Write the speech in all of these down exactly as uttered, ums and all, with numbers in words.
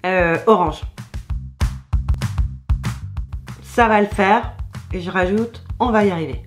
euh, orange. Ça va le faire. Et je rajoute, on va y arriver.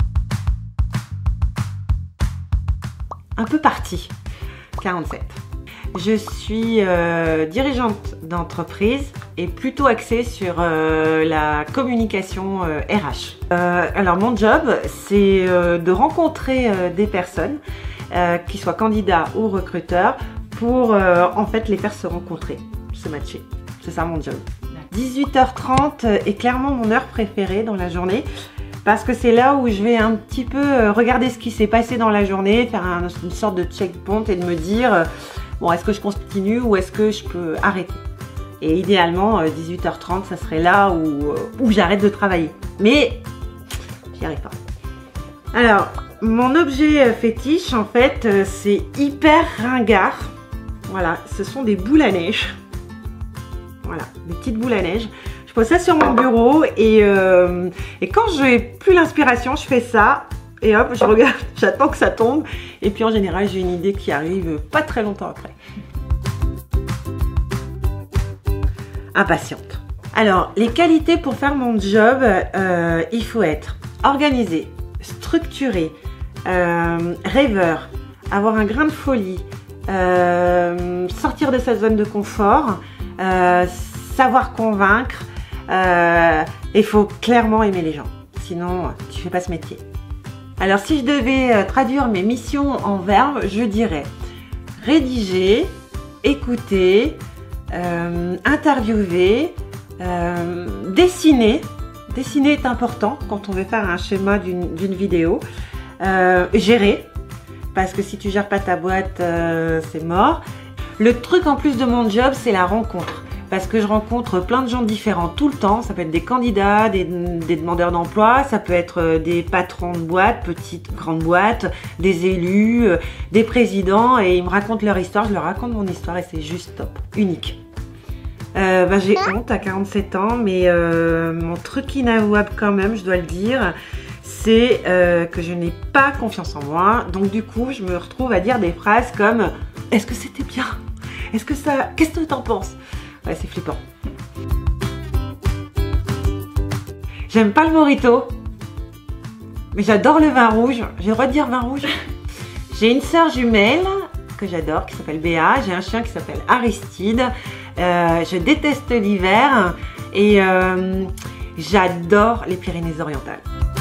Un peu parti. quarante-sept. Je suis euh, dirigeante d'entreprise et plutôt axée sur euh, la communication euh, R H. Euh, alors mon job, c'est euh, de rencontrer euh, des personnes, euh, qui soient candidats ou recruteurs, pour euh, en fait les faire se rencontrer, se matcher. C'est ça mon job. dix-huit heures trente est clairement mon heure préférée dans la journée parce que c'est là où je vais un petit peu regarder ce qui s'est passé dans la journée, faire un, une sorte de checkpoint et de me dire bon, est-ce que je continue ou est-ce que je peux arrêter? Et idéalement, dix-huit heures trente, ça serait là où, où j'arrête de travailler. Mais j'y arrive pas. Alors, mon objet fétiche, en fait, c'est hyper ringard. Voilà, ce sont des boules à neige. Voilà, des petites boules à neige. Je pose ça sur mon bureau et, euh, et quand je n'ai plus l'inspiration, je fais ça et hop, je regarde, j'attends que ça tombe. Et puis en général, j'ai une idée qui arrive pas très longtemps après. Impatiente. Alors, les qualités pour faire mon job, euh, il faut être organisé, structuré, euh, rêveur, avoir un grain de folie, euh, sortir de sa zone de confort, euh, savoir convaincre. Euh, il faut clairement aimer les gens, sinon tu fais pas ce métier. Alors si je devais traduire mes missions en verbes, je dirais rédiger, écouter, euh, interviewer, euh, dessiner. Dessiner est important quand on veut faire un schéma d'une d'une vidéo. Euh, gérer, parce que si tu gères pas ta boîte, euh, c'est mort. Le truc en plus de mon job, c'est la rencontre. Parce que je rencontre plein de gens différents tout le temps. Ça peut être des candidats, des, des demandeurs d'emploi, ça peut être des patrons de boîtes, petites, grandes boîtes, des élus, des présidents, et ils me racontent leur histoire, je leur raconte mon histoire et c'est juste top, unique. Euh, bah, j'ai honte à quarante-sept ans, mais euh, mon truc inavouable quand même, je dois le dire, c'est euh, que je n'ai pas confiance en moi. Donc du coup, je me retrouve à dire des phrases comme « Est-ce que c'était bien? Est-ce que ça... Qu'est-ce que t'en penses ?» Ouais, c'est flippant. J'aime pas le mojito, mais j'adore le vin rouge. J'ai le droit de dire vin rouge. J'ai une sœur jumelle que j'adore, qui s'appelle Béa. J'ai un chien qui s'appelle Aristide. Euh, je déteste l'hiver et euh, j'adore les Pyrénées-Orientales.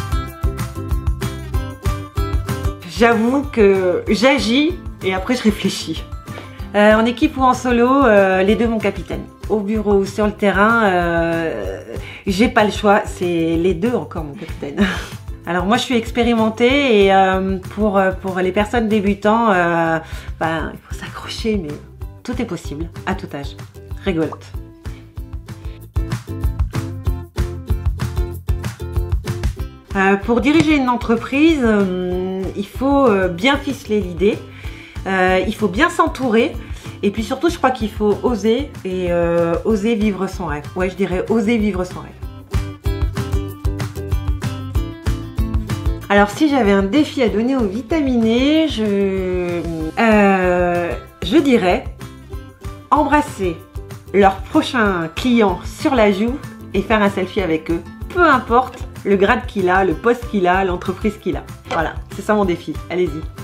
J'avoue que j'agis et après je réfléchis. Euh, en équipe ou en solo, euh, les deux mon capitaine. Au bureau ou sur le terrain, euh, j'ai pas le choix, c'est les deux encore mon capitaine. Alors moi je suis expérimentée et euh, pour, pour les personnes débutants, euh, ben, il faut s'accrocher, mais tout est possible, à tout âge. Rigolote. Euh, pour diriger une entreprise, euh, il faut bien ficeler l'idée, euh, il faut bien s'entourer. Et puis surtout, je crois qu'il faut oser et euh, oser vivre son rêve. Ouais, je dirais oser vivre son rêve. Alors, si j'avais un défi à donner aux vitaminés, je, euh, je dirais embrasser leur prochain client sur la joue et faire un selfie avec eux. Peu importe le grade qu'il a, le poste qu'il a, l'entreprise qu'il a. Voilà, c'est ça mon défi. Allez-y.